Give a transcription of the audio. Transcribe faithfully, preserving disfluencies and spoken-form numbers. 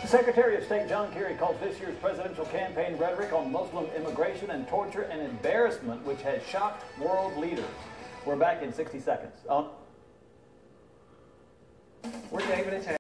Secretary of State John Kerry calls this year's presidential campaign rhetoric on Muslim immigration and torture an embarrassment which has shocked world leaders. We're back in sixty seconds. Um, We're David and Ted.